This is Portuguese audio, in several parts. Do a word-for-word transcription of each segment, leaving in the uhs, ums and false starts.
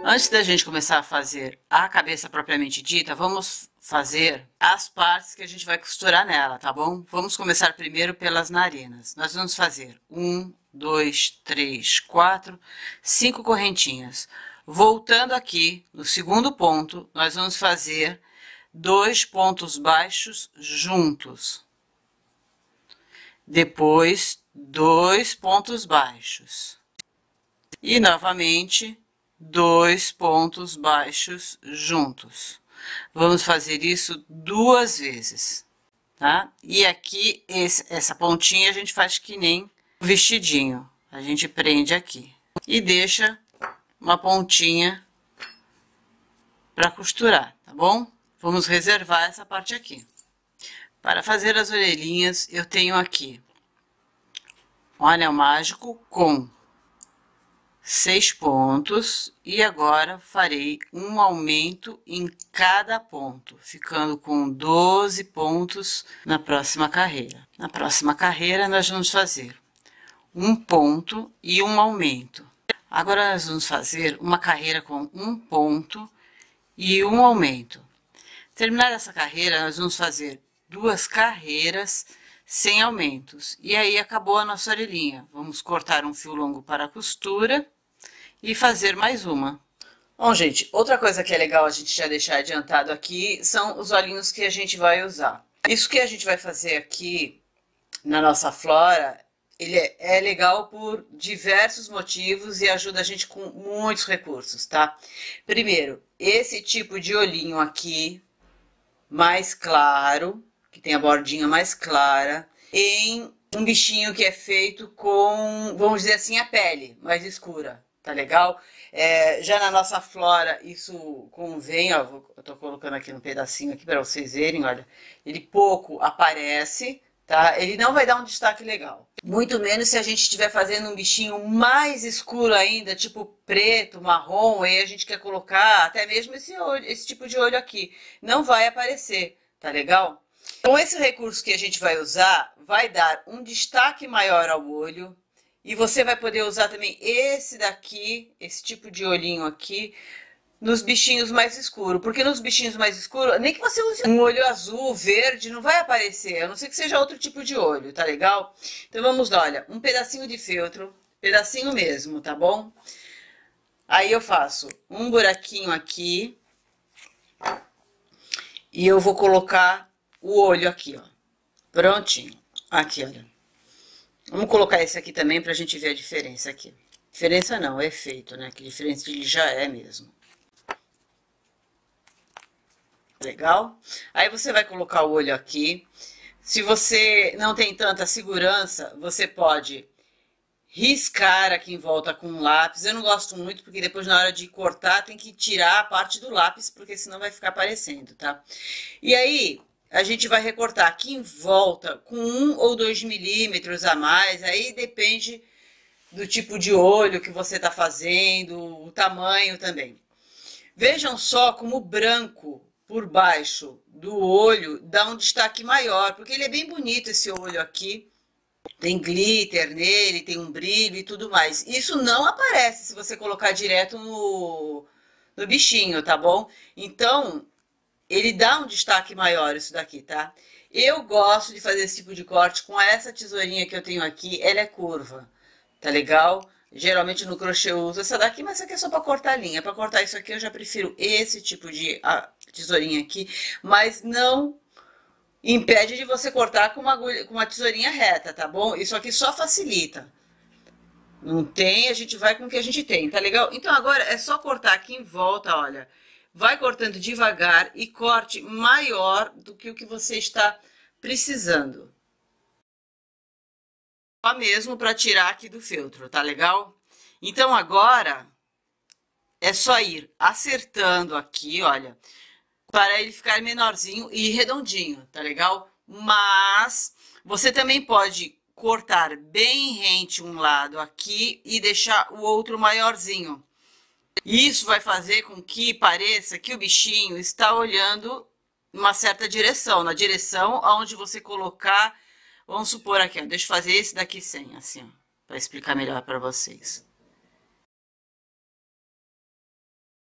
Antes da gente começar a fazer a cabeça propriamente dita, vamos fazer as partes que a gente vai costurar nela, tá bom? Vamos começar primeiro pelas narinas. Nós vamos fazer um, dois, três, quatro, cinco correntinhas. Voltando aqui no segundo ponto, nós vamos fazer dois pontos baixos juntos. Depois, dois pontos baixos. E novamente, dois pontos baixos juntos. Vamos fazer isso duas vezes, tá? E aqui, esse, essa pontinha a gente faz que nem vestidinho. A gente prende aqui e deixa uma pontinha para costurar, tá bom? Vamos reservar essa parte aqui. Para fazer as orelhinhas, eu tenho aqui um anel mágico com seis pontos, e agora farei um aumento em cada ponto, ficando com doze pontos na próxima carreira. Na próxima carreira, nós vamos fazer um ponto e um aumento. Agora, nós vamos fazer uma carreira com um ponto e um aumento. Terminada essa carreira, nós vamos fazer duas carreiras sem aumentos. E aí, acabou a nossa orelhinha. Vamos cortar um fio longo para a costura e fazer mais uma. Bom, gente, outra coisa que é legal a gente já deixar adiantado aqui são os olhinhos que a gente vai usar. Isso que a gente vai fazer aqui na nossa flora, ele é, é legal por diversos motivos e ajuda a gente com muitos recursos, tá? Primeiro, esse tipo de olhinho aqui, mais claro, que tem a bordinha mais clara, em um bichinho que é feito com, vamos dizer assim, a pele mais escura. Tá legal? É, já na nossa flora, isso convém, ó, vou, eu tô colocando aqui um pedacinho aqui para vocês verem, olha, ele pouco aparece, tá? Ele não vai dar um destaque legal. Muito menos se a gente estiver fazendo um bichinho mais escuro ainda, tipo preto, marrom, e a gente quer colocar até mesmo esse, olho, esse tipo de olho aqui. Não vai aparecer, tá legal? Então, esse recurso que a gente vai usar vai dar um destaque maior ao olho. E você vai poder usar também esse daqui, esse tipo de olhinho aqui, nos bichinhos mais escuros. Porque nos bichinhos mais escuros, nem que você use um olho azul, verde, não vai aparecer. A não ser que seja outro tipo de olho, tá legal? Então vamos lá, olha, um pedacinho de feltro, pedacinho mesmo, tá bom? Aí eu faço um buraquinho aqui. E eu vou colocar o olho aqui, ó. Prontinho. Aqui, olha. Vamos colocar esse aqui também pra gente ver a diferença aqui. Diferença não, é efeito, né? Que diferença ele já é mesmo. Legal? Aí você vai colocar o olho aqui. Se você não tem tanta segurança, você pode riscar aqui em volta com um lápis. Eu não gosto muito, porque depois na hora de cortar tem que tirar a parte do lápis, porque senão vai ficar aparecendo, tá? E aí a gente vai recortar aqui em volta com um ou dois milímetros a mais, aí depende do tipo de olho que você tá fazendo, o tamanho também. Vejam só como o branco por baixo do olho dá um destaque maior, porque ele é bem bonito esse olho aqui. Tem glitter nele, tem um brilho e tudo mais. Isso não aparece se você colocar direto no, no bichinho, tá bom? Então, ele dá um destaque maior isso daqui, tá? Eu gosto de fazer esse tipo de corte com essa tesourinha que eu tenho aqui. Ela é curva, tá legal? Geralmente no crochê eu uso essa daqui, mas essa aqui é só pra cortar a linha. Pra cortar isso aqui eu já prefiro esse tipo de a, tesourinha aqui. Mas não impede de você cortar com uma, agulha, com uma tesourinha reta, tá bom? Isso aqui só facilita. Não tem, a gente vai com o que a gente tem, tá legal? Então agora é só cortar aqui em volta, olha. Vai cortando devagar e corte maior do que o que você está precisando. Só mesmo para tirar aqui do feltro, tá legal? Então agora é só ir acertando aqui, olha, para ele ficar menorzinho e redondinho, tá legal? Mas você também pode cortar bem rente um lado aqui e deixar o outro maiorzinho. Isso vai fazer com que pareça que o bichinho está olhando em uma certa direção, na direção aonde você colocar, vamos supor aqui, ó, deixa eu fazer esse daqui sem, assim, ó, para explicar melhor para vocês.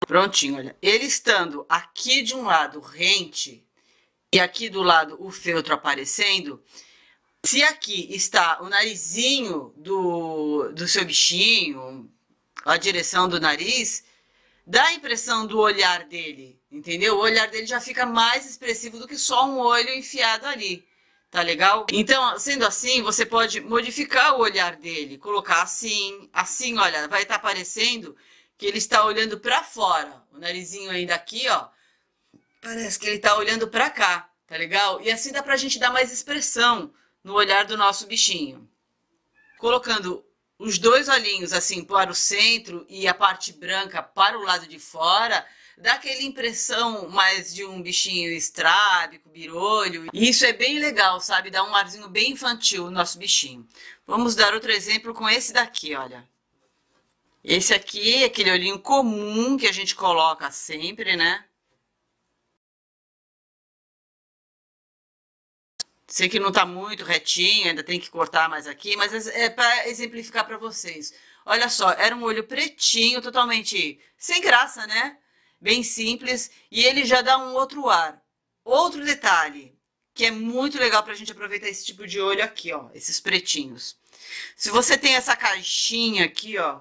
Prontinho, olha. Ele estando aqui de um lado rente e aqui do lado o feltro aparecendo, se aqui está o narizinho do, do seu bichinho, a direção do nariz, dá a impressão do olhar dele, entendeu? O olhar dele já fica mais expressivo do que só um olho enfiado ali, tá legal? Então, sendo assim, você pode modificar o olhar dele, colocar assim, assim, olha, vai estar aparecendo que ele está olhando para fora, o narizinho ainda aqui, ó, parece que ele está olhando para cá, tá legal? E assim dá pra gente dar mais expressão no olhar do nosso bichinho. Colocando os dois olhinhos assim para o centro e a parte branca para o lado de fora, dá aquela impressão mais de um bichinho estrábico, birolho. E isso é bem legal, sabe? Dá um arzinho bem infantil no nosso bichinho. Vamos dar outro exemplo com esse daqui, olha. Esse aqui é aquele olhinho comum que a gente coloca sempre, né? Sei que não tá muito retinho, ainda tem que cortar mais aqui, mas é para exemplificar para vocês. Olha só, era um olho pretinho, totalmente sem graça, né? Bem simples, e ele já dá um outro ar. Outro detalhe, que é muito legal pra gente aproveitar esse tipo de olho aqui, ó, esses pretinhos. Se você tem essa caixinha aqui, ó,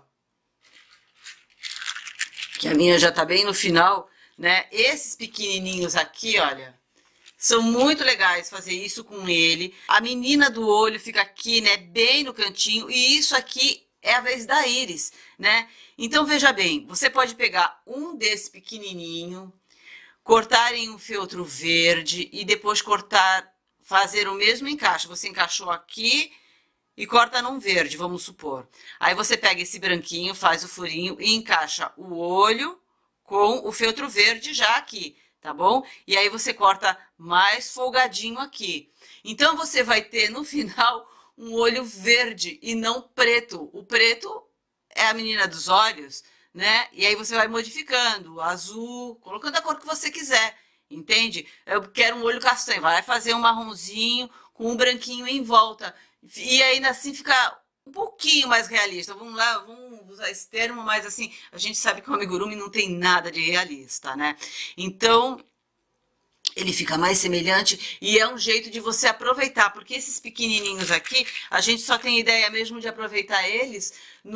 que a minha já tá bem no final, né? Esses pequenininhos aqui, olha, são muito legais fazer isso com ele. A menina do olho fica aqui, né, bem no cantinho, e isso aqui é a vez da íris, né? Então, veja bem, você pode pegar um desse pequenininho, cortar em um feltro verde e depois cortar, fazer o mesmo encaixe. Você encaixou aqui e corta num verde, vamos supor. Aí você pega esse branquinho, faz o furinho e encaixa o olho com o feltro verde já aqui, tá bom? E aí você corta mais folgadinho aqui. Então, você vai ter no final um olho verde e não preto. O preto é a menina dos olhos, né? E aí você vai modificando, azul, colocando a cor que você quiser, entende? Eu quero um olho castanho, vai fazer um marronzinho com um branquinho em volta. E aí assim fica um pouquinho mais realista. Vamos lá, vamos usar esse termo, mas assim, a gente sabe que o amigurumi não tem nada de realista, né? Então, ele fica mais semelhante e é um jeito de você aproveitar, porque esses pequenininhos aqui, a gente só tem ideia mesmo de aproveitar eles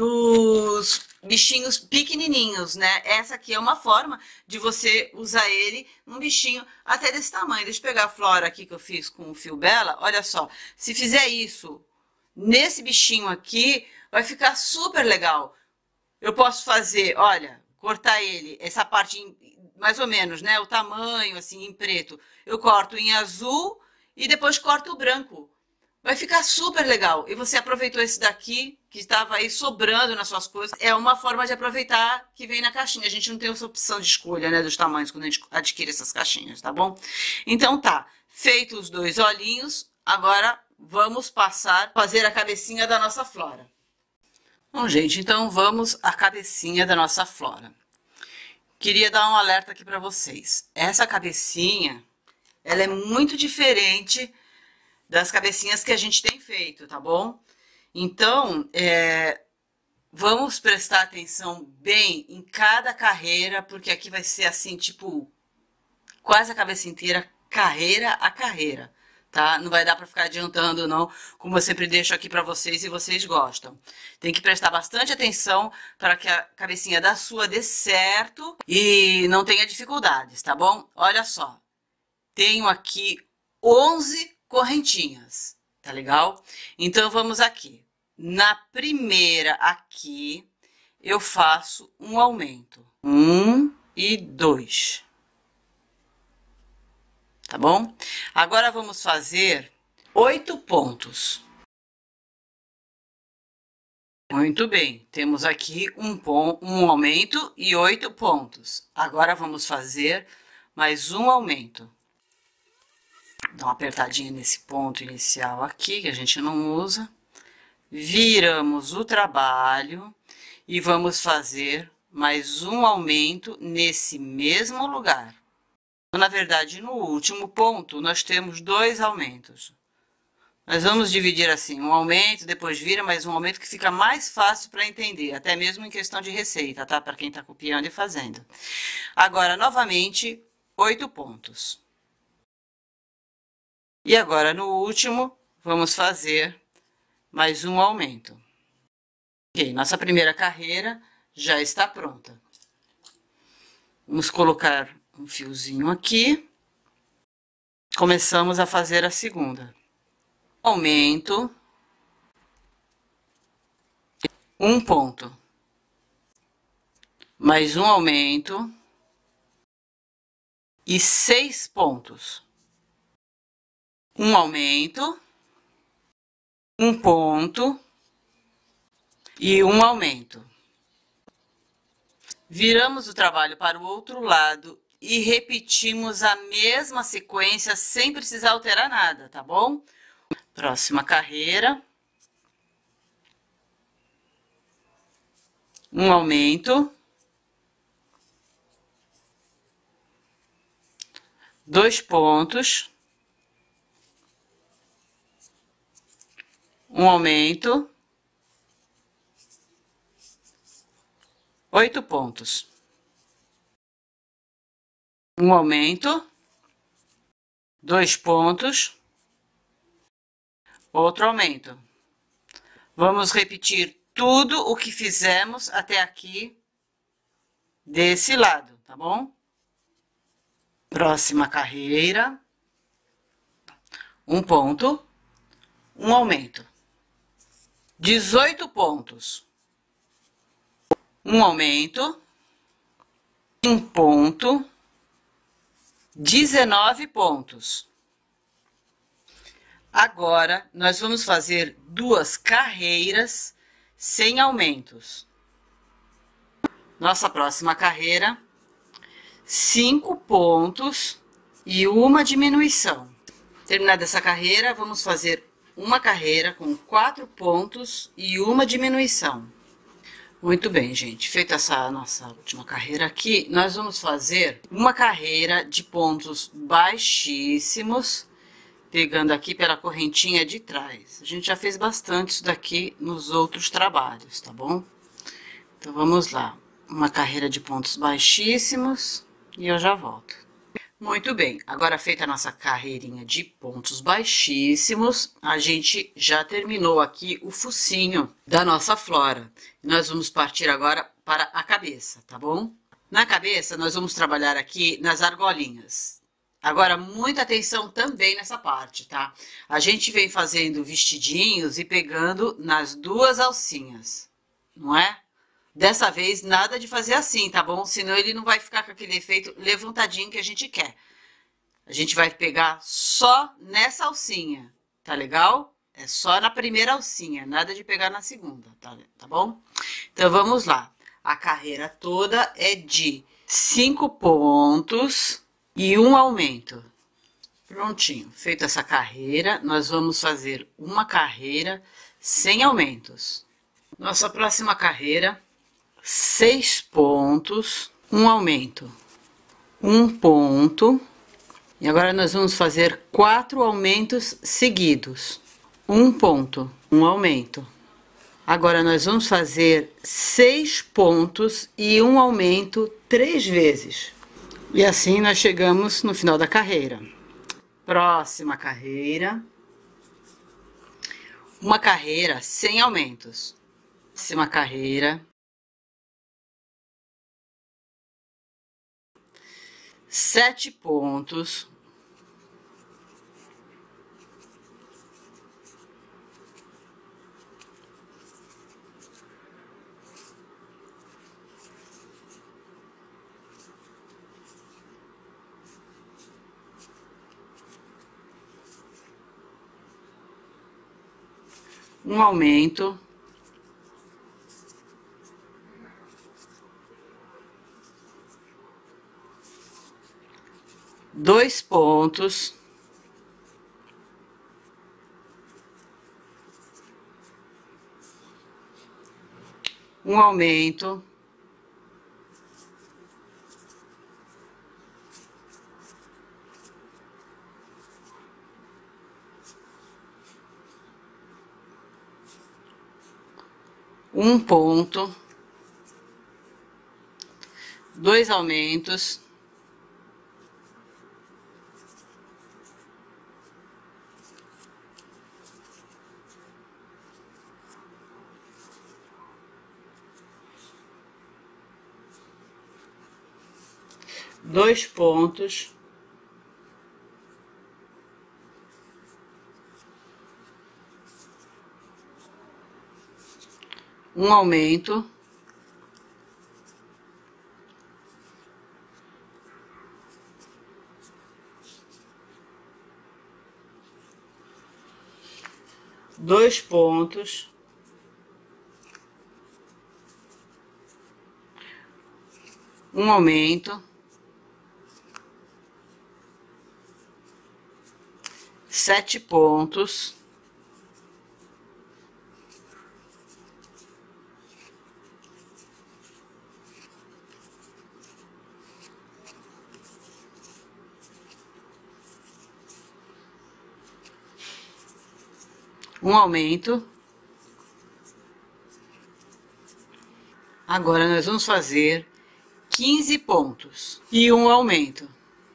nos bichinhos pequenininhos, né? Essa aqui é uma forma de você usar ele num bichinho até desse tamanho. Deixa eu pegar a flora aqui que eu fiz com o fio Bela. Olha só, se fizer isso nesse bichinho aqui, vai ficar super legal. Eu posso fazer, olha, cortar ele, essa parte mais ou menos, né? O tamanho, assim, em preto. Eu corto em azul e depois corto o branco. Vai ficar super legal. E você aproveitou esse daqui, que estava aí sobrando nas suas coisas. É uma forma de aproveitar que vem na caixinha. A gente não tem essa opção de escolha, né? Dos tamanhos quando a gente adquire essas caixinhas, tá bom? Então tá. Feito os dois olhinhos, agora vamos passar, fazer a cabecinha da nossa flora. Bom, gente, então vamos à cabecinha da nossa flora. Queria dar um alerta aqui para vocês. Essa cabecinha, ela é muito diferente das cabecinhas que a gente tem feito, tá bom? Então, é, vamos prestar atenção bem em cada carreira, porque aqui vai ser assim, tipo, quase a cabeça inteira, carreira a carreira, tá? Não vai dar para ficar adiantando, não, como eu sempre deixo aqui para vocês e vocês gostam. Tem que prestar bastante atenção para que a cabecinha da sua dê certo e não tenha dificuldades, tá bom? Olha só, tenho aqui onze correntinhas, tá legal? Então, vamos aqui. Na primeira aqui, eu faço um aumento. Um e dois. Tá bom? Agora, vamos fazer oito pontos. Muito bem. Temos aqui um, ponto, um aumento e oito pontos. Agora, vamos fazer mais um aumento. Dá uma apertadinha nesse ponto inicial aqui, que a gente não usa. Viramos o trabalho e vamos fazer mais um aumento nesse mesmo lugar. Na verdade, no último ponto, nós temos dois aumentos. Nós vamos dividir assim, um aumento, depois vira, mas um aumento que fica mais fácil para entender, até mesmo em questão de receita, tá? Para quem está copiando e fazendo. Agora, novamente, oito pontos. E agora, no último, vamos fazer mais um aumento. Ok, nossa primeira carreira já está pronta. Vamos colocar um fiozinho aqui. Começamos a fazer a segunda. Aumento. Um ponto. Mais um aumento. E seis pontos. Um aumento. Um ponto. E um aumento. Viramos o trabalho para o outro lado e repetimos a mesma sequência sem precisar alterar nada, tá bom? Próxima carreira. Um aumento. Dois pontos. Um aumento. Oito pontos. Um aumento. Dois pontos. Outro aumento. Vamos repetir tudo o que fizemos até aqui desse lado, tá bom? Próxima carreira. Um ponto. Um aumento. Dezoito pontos. Um aumento. Um ponto. Dezenove pontos. Agora, nós vamos fazer duas carreiras sem aumentos. Nossa próxima carreira, cinco pontos e uma diminuição. Terminada essa carreira, vamos fazer uma carreira com quatro pontos e uma diminuição. Muito bem, gente. Feita essa nossa última carreira aqui, nós vamos fazer uma carreira de pontos baixíssimos, pegando aqui pela correntinha de trás. A gente já fez bastante isso daqui nos outros trabalhos, tá bom? Então, vamos lá. Uma carreira de pontos baixíssimos e eu já volto. Muito bem. Agora, feita a nossa carreirinha de pontos baixíssimos, a gente já terminou aqui o focinho da nossa flora. Nós vamos partir agora para a cabeça, tá bom? Na cabeça, nós vamos trabalhar aqui nas argolinhas. Agora, muita atenção também nessa parte, tá? A gente vem fazendo vestidinhos e pegando nas duas alcinhas, não é? Dessa vez, nada de fazer assim, tá bom? Senão ele não vai ficar com aquele efeito levantadinho que a gente quer. A gente vai pegar só nessa alcinha, tá legal? É só na primeira alcinha, nada de pegar na segunda, tá, tá bom? Então, vamos lá. A carreira toda é de cinco pontos... e um aumento. Prontinho. Feita essa carreira, nós vamos fazer uma carreira sem aumentos. Nossa próxima carreira, seis pontos, um aumento, um ponto. E agora nós vamos fazer quatro aumentos seguidos. Um ponto, um aumento. Agora nós vamos fazer seis pontos e um aumento três vezes. E assim nós chegamos no final da carreira. Próxima carreira. Uma carreira sem aumentos. Próxima carreira. Sete pontos. Um aumento, dois pontos, um aumento, um ponto, dois aumentos, dois pontos, um aumento, dois pontos, um aumento, sete pontos, um aumento. Agora nós vamos fazer quinze pontos e um aumento.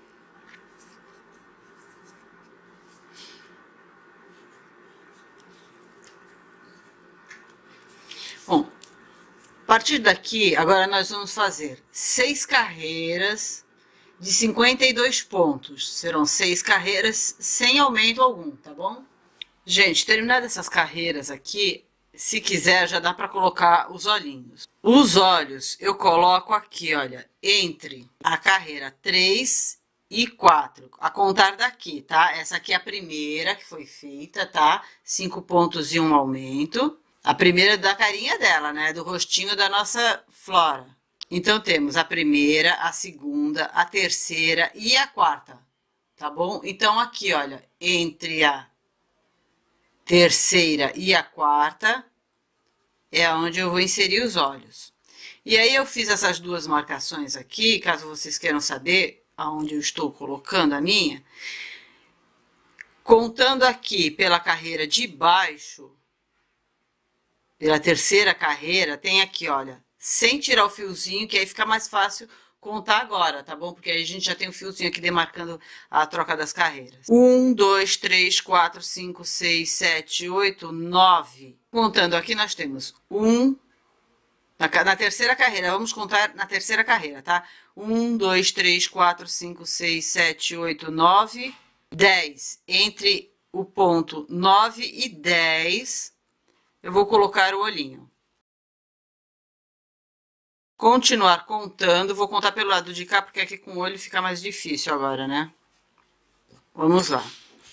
Bom, a partir daqui, agora nós vamos fazer seis carreiras de cinquenta e dois pontos. Serão seis carreiras sem aumento algum, tá bom? Gente, terminadas essas carreiras aqui, se quiser, já dá para colocar os olhinhos. Os olhos eu coloco aqui, olha, entre a carreira três e quatro, a contar daqui, tá? Essa aqui é a primeira que foi feita, tá? Cinco pontos e um aumento. A primeira da carinha dela, né? Do rostinho da nossa Flora. Então, temos a primeira, a segunda, a terceira e a quarta, tá bom? Então, aqui, olha, entre a terceira e a quarta é onde eu vou inserir os olhos. E aí, eu fiz essas duas marcações aqui, caso vocês queiram saber aonde eu estou colocando a minha. Contando aqui pela carreira de baixo, pela terceira carreira, tem aqui, olha, sem tirar o fiozinho, que aí fica mais fácil contar agora, tá bom? Porque aí a gente já tem o fiozinho aqui demarcando a troca das carreiras. Um, dois, três, quatro, cinco, seis, sete, oito, nove. Contando aqui, nós temos um, na, na terceira carreira, vamos contar na terceira carreira, tá? Um, dois, três, quatro, cinco, seis, sete, oito, nove, dez. Entre o ponto nove e dez... eu vou colocar o olhinho. Continuar contando, vou contar pelo lado de cá, porque aqui com o olho fica mais difícil agora, né? Vamos lá.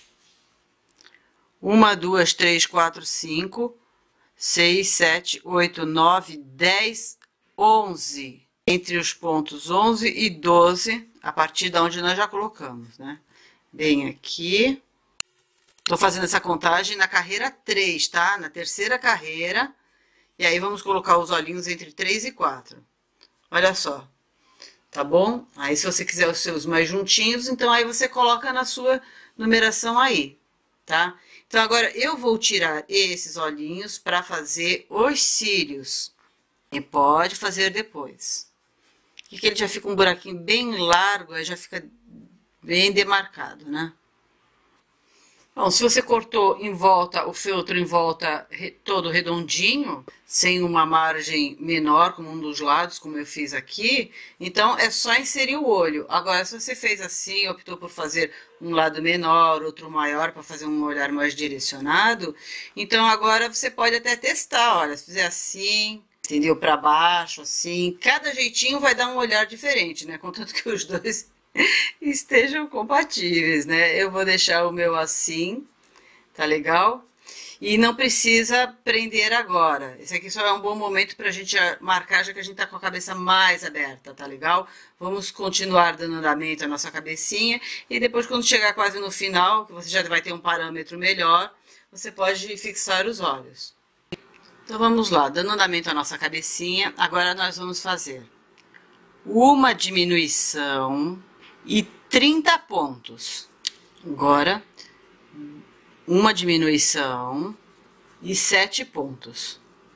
Uma, duas, três, quatro, cinco, seis, sete, oito, nove, dez, onze. Entre os pontos onze e doze, a partir de onde nós já colocamos, né? Bem aqui. Tô fazendo essa contagem na carreira três, tá? Na terceira carreira. E aí, vamos colocar os olhinhos entre três e quatro. Olha só. Tá bom? Aí, se você quiser os seus mais juntinhos, então aí você coloca na sua numeração aí, tá? Então, agora, eu vou tirar esses olhinhos para fazer os cílios. E pode fazer depois. Porque ele já fica um buraquinho bem largo, aí já fica bem demarcado, né? Bom, se você cortou em volta, o feltro em volta todo redondinho, sem uma margem menor, como um dos lados, como eu fiz aqui, então é só inserir o olho. Agora, se você fez assim, optou por fazer um lado menor, outro maior, para fazer um olhar mais direcionado, então agora você pode até testar, olha, se fizer assim, entendeu? Para baixo, assim, cada jeitinho vai dar um olhar diferente, né? Contanto que os dois estejam compatíveis, né? Eu vou deixar o meu assim, tá legal? E não precisa prender agora. Esse aqui só é um bom momento pra gente marcar, já que a gente tá com a cabeça mais aberta, tá legal? Vamos continuar dando andamento à nossa cabecinha e depois, quando chegar quase no final, que você já vai ter um parâmetro melhor, você pode fixar os olhos. Então, vamos lá, dando andamento à nossa cabecinha, agora nós vamos fazer uma diminuição e trinta pontos. Agora, uma diminuição e sete pontos.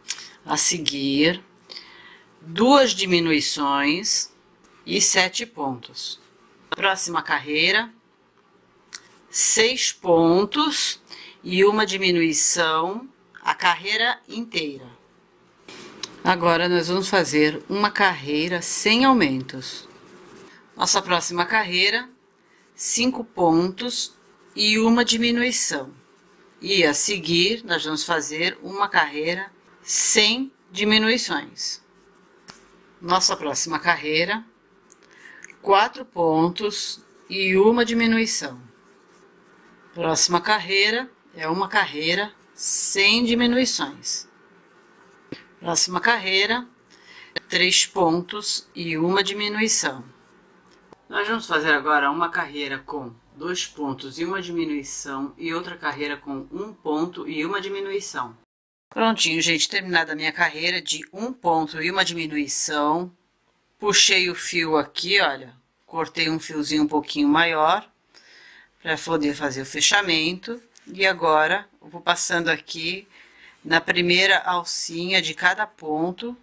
A seguir, duas diminuições e sete pontos. Próxima carreira, seis pontos e uma diminuição a carreira inteira. Agora nós vamos fazer uma carreira sem aumentos. Nossa próxima carreira, cinco pontos e uma diminuição. E a seguir nós vamos fazer uma carreira sem diminuições. Nossa próxima carreira, quatro pontos e uma diminuição. Próxima carreira é uma carreira sem diminuições. Próxima carreira, três pontos e uma diminuição. Nós vamos fazer agora uma carreira com dois pontos e uma diminuição e outra carreira com um ponto e uma diminuição. Prontinho, gente, terminada a minha carreira de um ponto e uma diminuição. Puxei o fio aqui, olha, cortei um fiozinho um pouquinho maior para poder fazer o fechamento. E agora eu vou passando aqui na primeira alcinha de cada ponto.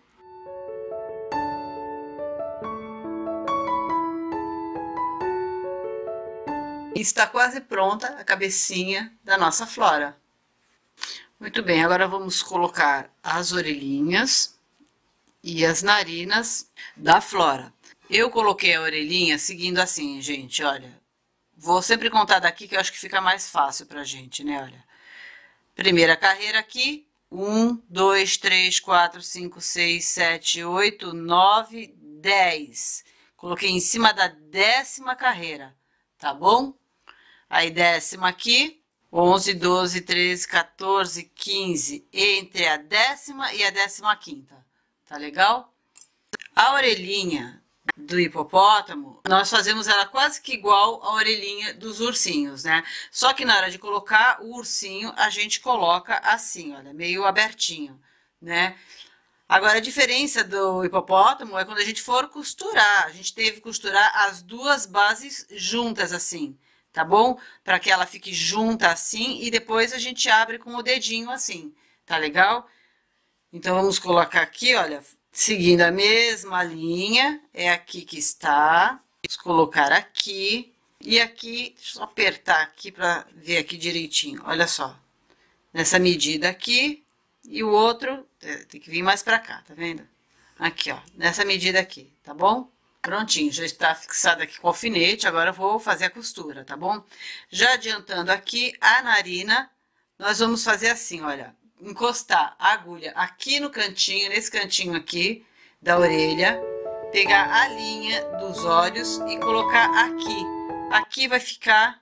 E está quase pronta a cabecinha da nossa flora. Muito bem, agora vamos colocar as orelhinhas e as narinas da flora. Eu coloquei a orelhinha seguindo assim, gente, olha. Vou sempre contar daqui que eu acho que fica mais fácil pra gente, né, olha. Primeira carreira aqui. um, dois, três, quatro, cinco, seis, sete, oito, nove, dez. Coloquei em cima da décima carreira, tá bom? Aí décima aqui, onze, doze, treze, quatorze, quinze, entre a décima e a décima quinta, tá legal? A orelhinha do hipopótamo, nós fazemos ela quase que igual à orelhinha dos ursinhos, né? Só que na hora de colocar o ursinho, a gente coloca assim, olha, meio abertinho, né? Agora, a diferença do hipopótamo é quando a gente for costurar. A gente teve que costurar as duas bases juntas assim, tá bom? Para que ela fique junta assim e depois a gente abre com o dedinho assim, tá legal? Então, vamos colocar aqui, olha, seguindo a mesma linha, é aqui que está. Vamos colocar aqui e aqui, deixa eu apertar aqui para ver aqui direitinho, olha só. Nessa medida aqui e o outro, tem que vir mais para cá, tá vendo? Aqui, ó, nessa medida aqui, tá bom? Prontinho, já está fixado aqui com o alfinete, agora eu vou fazer a costura, tá bom? Já adiantando aqui a narina, nós vamos fazer assim, olha, encostar a agulha aqui no cantinho, nesse cantinho aqui da orelha, pegar a linha dos olhos e colocar aqui. Aqui vai ficar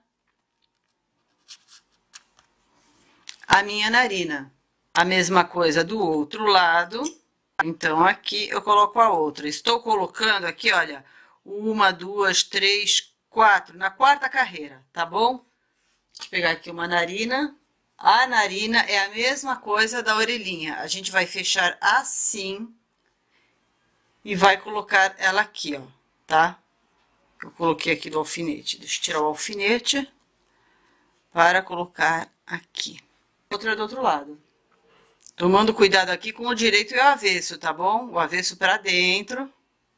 a minha narina. A mesma coisa do outro lado. Então, aqui eu coloco a outra. Estou colocando aqui, olha, uma, duas, três, quatro, na quarta carreira, tá bom? Deixa eu pegar aqui uma narina. A narina é a mesma coisa da orelhinha. A gente vai fechar assim e vai colocar ela aqui, ó, tá? Eu coloquei aqui do alfinete. Deixa eu tirar o alfinete para colocar aqui. Outra do outro lado. Tomando cuidado aqui com o direito e o avesso, tá bom? O avesso para dentro.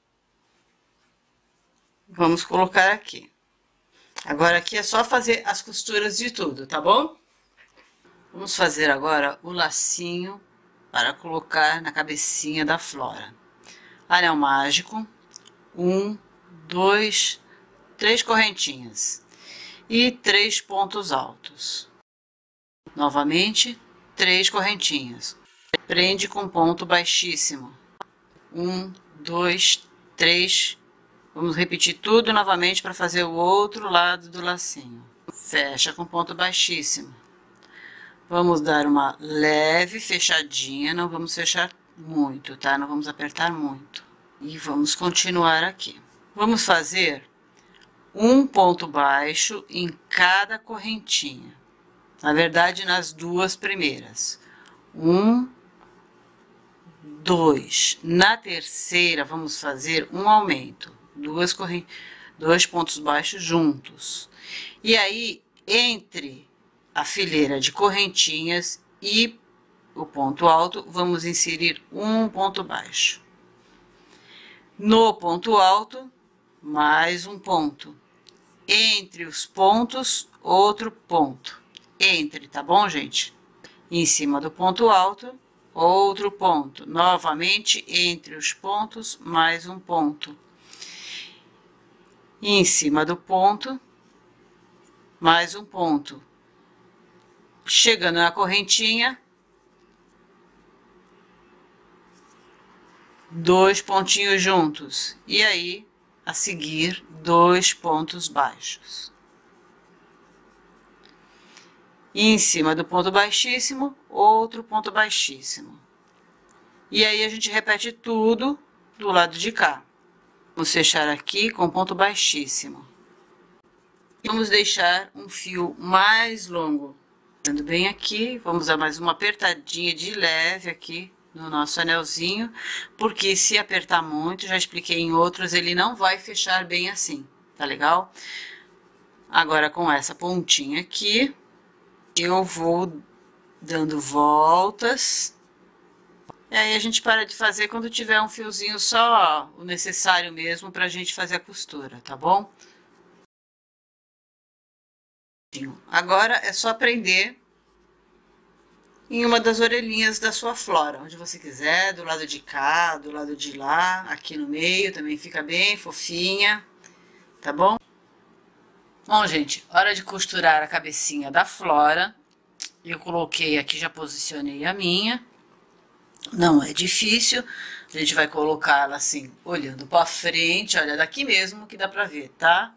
Vamos colocar aqui. Agora, aqui é só fazer as costuras de tudo, tá bom? Vamos fazer agora o lacinho para colocar na cabecinha da flora. Anel mágico. Um, dois, três correntinhas. E três pontos altos. Novamente, três correntinhas. Prende com ponto baixíssimo. Um, dois, três. Vamos repetir tudo novamente para fazer o outro lado do lacinho. Fecha com ponto baixíssimo. Vamos dar uma leve fechadinha, não vamos fechar muito, tá? Não vamos apertar muito. E vamos continuar aqui. Vamos fazer um ponto baixo em cada correntinha. Na verdade, nas duas primeiras. Um, dois. Na terceira, vamos fazer um aumento. Duas corren... Dois pontos baixos juntos. E aí, entre a fileira de correntinhas e o ponto alto, vamos inserir um ponto baixo. No ponto alto, mais um ponto. Entre os pontos, outro ponto. Entre, tá bom, gente? Em cima do ponto alto, outro ponto. Novamente, entre os pontos, mais um ponto. E em cima do ponto, mais um ponto. Chegando na correntinha, dois pontinhos juntos. E aí, a seguir, dois pontos baixos. E em cima do ponto baixíssimo, outro ponto baixíssimo. E aí, a gente repete tudo do lado de cá. Vamos fechar aqui com ponto baixíssimo. Vamos deixar um fio mais longo. Dando bem aqui, vamos dar mais uma apertadinha de leve aqui no nosso anelzinho, porque se apertar muito, já expliquei em outros, ele não vai fechar bem assim, tá legal? Agora, com essa pontinha aqui, eu vou dando voltas. E aí, a gente para de fazer quando tiver um fiozinho só, ó, o necessário mesmo pra gente fazer a costura, tá bom? Agora, é só prender em uma das orelhinhas da sua flora, onde você quiser, do lado de cá, do lado de lá, aqui no meio, também fica bem fofinha, tá bom? Bom, gente, hora de costurar a cabecinha da flora. Eu coloquei aqui, já posicionei a minha. Não é difícil, a gente vai colocar ela assim, olhando pra frente, olha daqui mesmo que dá pra ver, tá?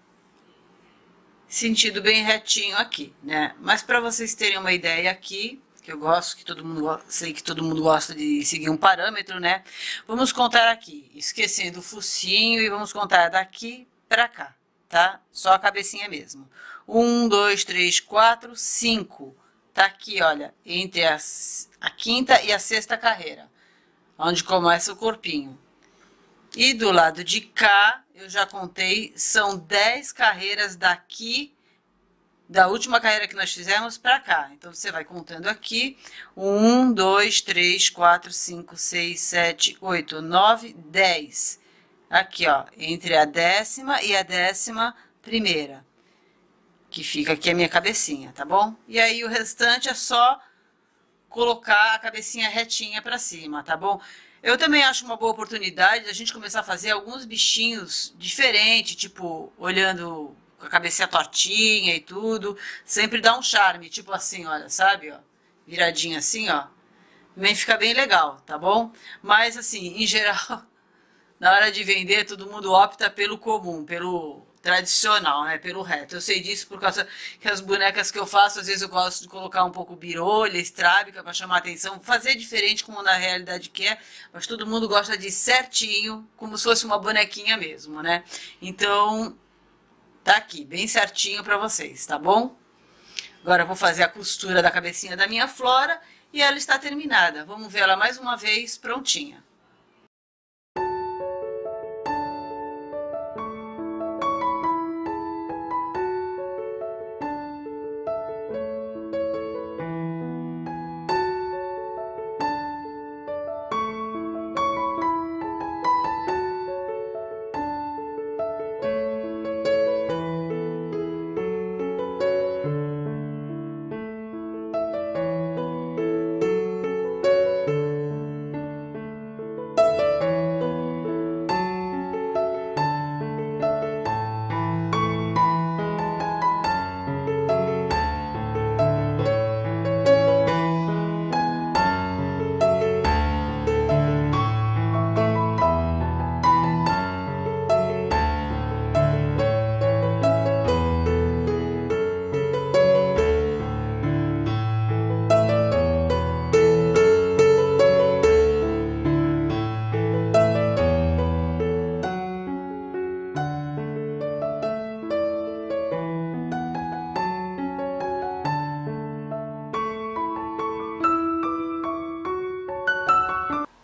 Sentido bem retinho aqui, né? Mas pra vocês terem uma ideia aqui, que eu gosto, que todo mundo, sei que todo mundo gosta de seguir um parâmetro, né? Vamos contar aqui, esquecendo o focinho, e vamos contar daqui pra cá, tá? Só a cabecinha mesmo. Um, dois, três, quatro, cinco. Tá aqui, olha, entre as, a quinta e a sexta carreira, onde começa o corpinho. E do lado de cá, eu já contei, são dez carreiras daqui, da última carreira que nós fizemos para cá. Então, você vai contando aqui, um, dois, três, quatro, cinco, seis, sete, oito, nove, dez. Aqui, ó, entre a décima e a décima primeira, que fica aqui a minha cabecinha, tá bom? E aí, o restante é só colocar a cabecinha retinha para cima, tá bom? Eu também acho uma boa oportunidade a gente começar a fazer alguns bichinhos diferentes, tipo, olhando com a cabecinha tortinha e tudo, sempre dá um charme, tipo assim, olha, sabe, ó, viradinha assim, ó, também fica bem legal, tá bom? Mas, assim, em geral, na hora de vender, todo mundo opta pelo comum, pelo tradicional, né, pelo reto. Eu sei disso por causa que as bonecas que eu faço, às vezes eu gosto de colocar um pouco birolha, estrábica, para chamar atenção, fazer diferente como na realidade que é, mas todo mundo gosta de certinho, como se fosse uma bonequinha mesmo, né? Então, tá aqui, bem certinho para vocês, tá bom? Agora eu vou fazer a costura da cabecinha da minha flora e ela está terminada. Vamos ver ela mais uma vez prontinha.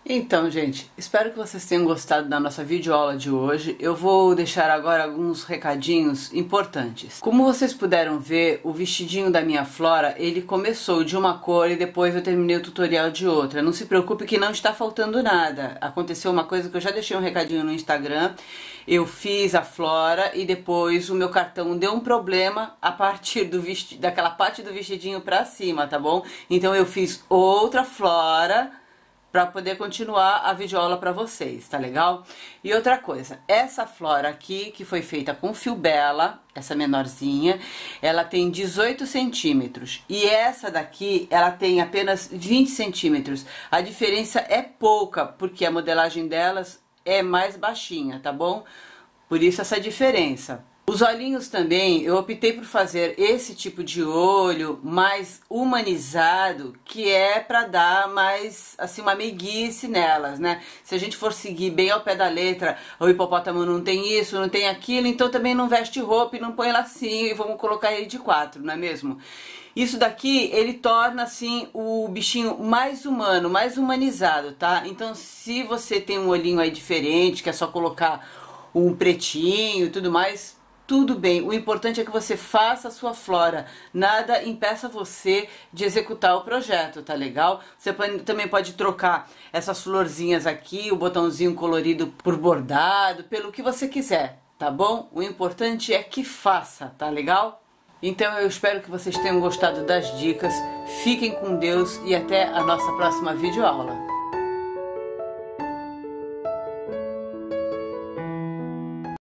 Então, gente, espero que vocês tenham gostado da nossa videoaula de hoje. Eu vou deixar agora alguns recadinhos importantes. Como vocês puderam ver, o vestidinho da minha Flora, ele começou de uma cor e depois eu terminei o tutorial de outra. Não se preocupe que não está faltando nada. Aconteceu uma coisa que eu já deixei um recadinho no Instagram. Eu fiz a Flora e depois o meu cartão deu um problema a partir do vesti- daquela parte do vestidinho pra cima, tá bom? Então eu fiz outra Flora para poder continuar a videoaula para vocês, tá legal? E outra coisa, essa Flora aqui, que foi feita com fio Bela, essa menorzinha, ela tem dezoito centímetros. E essa daqui, ela tem apenas vinte centímetros. A diferença é pouca, porque a modelagem delas é mais baixinha, tá bom? Por isso essa diferença. Os olhinhos também, eu optei por fazer esse tipo de olho mais humanizado, que é para dar mais, assim, uma meiguice nelas, né? Se a gente for seguir bem ao pé da letra, o hipopótamo não tem isso, não tem aquilo, então também não veste roupa e não põe lacinho e vamos colocar ele de quatro, não é mesmo? Isso daqui, ele torna, assim, o bichinho mais humano, mais humanizado, tá? Então, se você tem um olhinho aí diferente, que é só colocar um pretinho e tudo mais, tudo bem, o importante é que você faça a sua Flora, nada impeça você de executar o projeto, tá legal? Você pode, também pode trocar essas florzinhas aqui, o botãozinho colorido por bordado, pelo que você quiser, tá bom? O importante é que faça, tá legal? Então eu espero que vocês tenham gostado das dicas, fiquem com Deus e até a nossa próxima videoaula.